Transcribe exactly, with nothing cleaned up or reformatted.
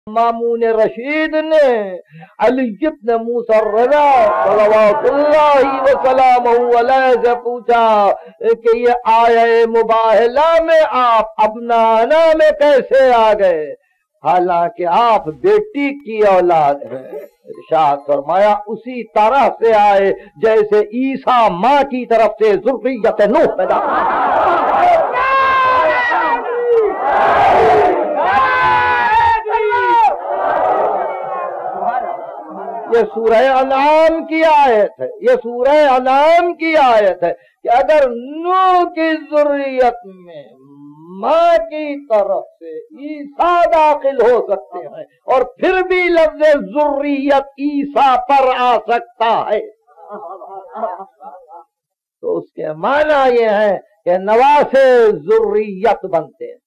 मामून रशीद ने अली इब्न मूसा रज़ा सल्लल्लाहु वसल्लम अलैहि से पूछा कि ये आया मुबाहला में आप अपनाना में कैसे आ गए, हालांकि आप बेटी की औलाद है। इरशाद फरमाया उसी तरह से आए जैसे ईसा माँ की तरफ से ज़ुर्रियत नूह पैदा। ये सूरह अनाम की आयत है, ये सूरह अनाम की आयत है कि अगर नूह की ज़ुर्रियत में माँ की तरफ से ईसा दाखिल हो सकते हैं और फिर भी लफ्ज़ ज़ुर्रियत ईसा पर आ सकता है, तो उसके माना ये है कि नवासे ज़ुर्रियत बनते हैं।